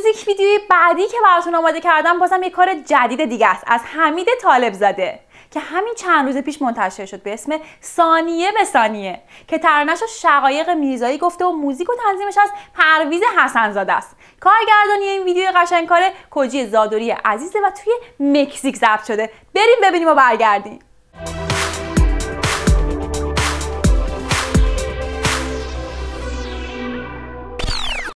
موزیک ویدیوی بعدی که براتون آماده کردم بازم یه کار جدید دیگه است از حمید طالبزاده که همین چند روز پیش منتشر شد به اسم ثانیه به ثانیه که ترانه‌اش شقایق میرزایی گفته و موزیک و تنظیمش از پرویز حسن‌زاده است. کارگردانی این ویدیو قشنگکار کجی زادوری عزیزه و توی مکزیک ضبط شده. بریم ببینیم و برگردیم.